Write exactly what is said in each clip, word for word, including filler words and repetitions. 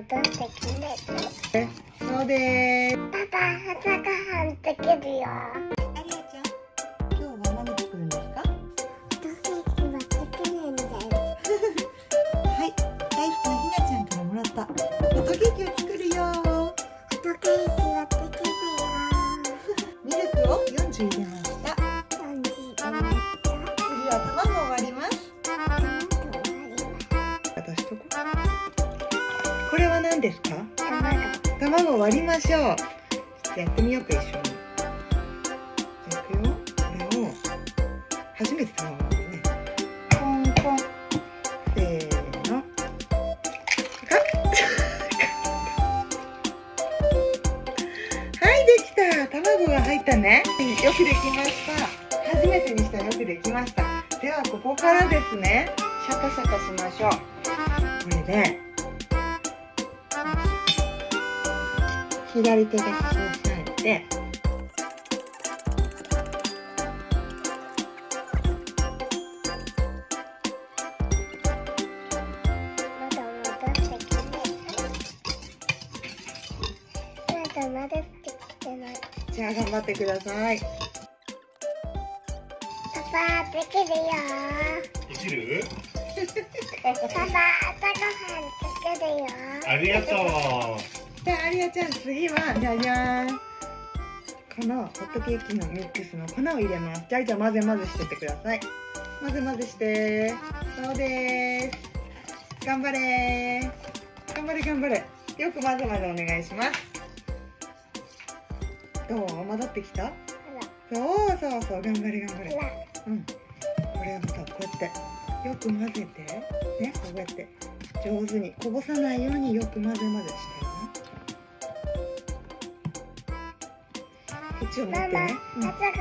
戻ってきて。 そうでーす。 パパ、朝ごはんできるよ。 ありあちゃん、今日は何作るんですか？ ホットケーキは作るんだよ。 はい、大好きなひなちゃんからもらったホットケーキを作るよ。 ホットケーキは作るよ。 ミルクをよんじゅう入れました。 よんじゅう入れました。 次は卵を割ります。 卵を割ります。 私とこ。これは何ですか？ 卵。 卵を割りましょう。やってみようか、一緒に。じゃあいくよ。これを初めて卵割るね。ポンポン。せーの。はい、できた。卵が入ったね。よくできました。初めてにしてはよくできました。ではここからですね。シャカシャカしましょう。これで左手で押さえて。 まだ戻ってきて。まだ戻ってきてない。 じゃあ頑張ってください。 パパ、できるよ。 できる？ パパ、朝ごはん作るよ。 ありがとう。 じゃあ、ありあちゃん、次は、じゃじゃーん。このホットケーキのミックスの粉を入れます。じゃあ、じゃあ混ぜ混ぜしてってください。混ぜ混ぜして。そうでーす。頑張れー。頑張れ頑張れ。よく混ぜ混ぜお願いします。どう？混ざってきた？そうそうそう、頑張れ頑張れ。うん。これをさ、こうやって、よく混ぜて。ね、こうやって。上手にこぼさないようによく混ぜ混ぜしてよ。こっちを持ってね。うん、 パパ、朝ごは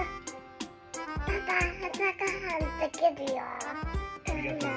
んできるよ。 ありがとう。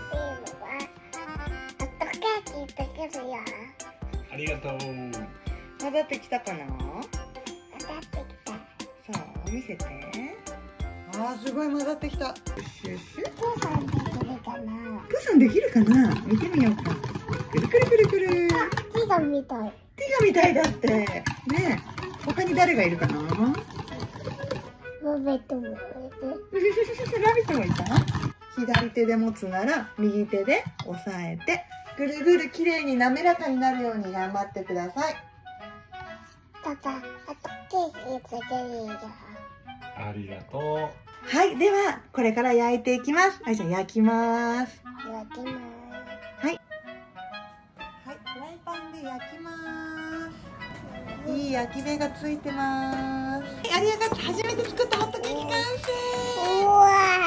ホットケーキできるよ。 ありがとう。 混ざってきたかな？ 混ざってきた。 さあ見せて。あー、すごい混ざってきた。シュッシュッ。 プーさんできるかな？ プーさんできるかな？見てみようか。くるくるくるくる。 ティガみたい。 ティガみたいだって。ねえ。他に誰がいるかな？ ラビットもいる。 ラビットもいた？左手で持つなら右手で押さえて、ぐるぐるきれいに滑らかになるように頑張ってください。 パパ、ホットケーキできるよ。 ありがとう。 はい、ではこれから焼いていきます。はい、じゃあ焼きます。 焼きます。 はい。はい、フライパンで焼きます。いい焼き目がついてます。ありがとう。初めて作ったホットケーキ完成。 うわ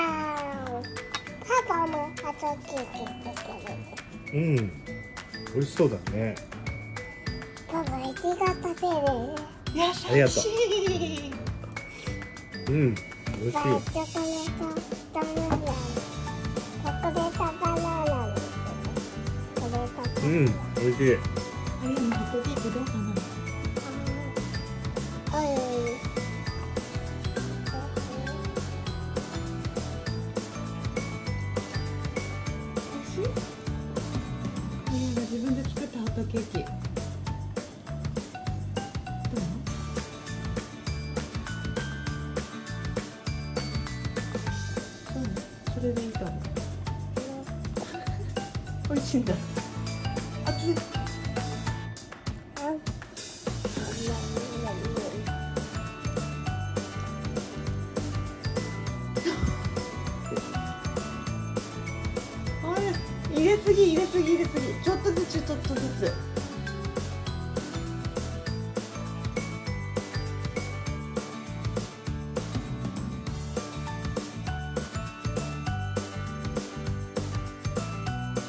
ー。パパもホットケーキできる。 うん。美味しそうだね。 パパ、いちご食べる？ 優しい。 うん。美味しい。 チョコレートバナナ。チョコレートバナナ。チョコレートバナナ。 うん。美味しい。 あれのホットケーキどうかな？ おい。 自分で作ったホットケーキ。どう？そうね、それでいいと思う。美味しいんだ。熱い。入れすぎ入れすぎ入れすぎ。ちょっとずつちょっとずつ。